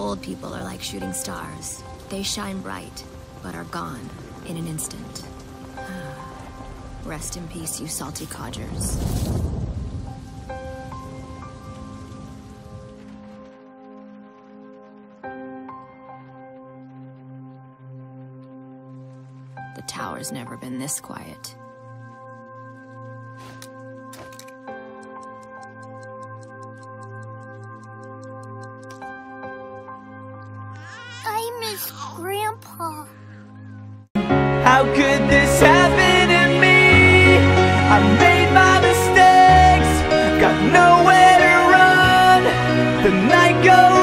Old people are like shooting stars. They shine bright, but are gone in an instant. Rest in peace, you salty codgers. The tower's never been this quiet. I miss Grandpa. How could this happen to me? I made my mistakes, got nowhere to run. The night goes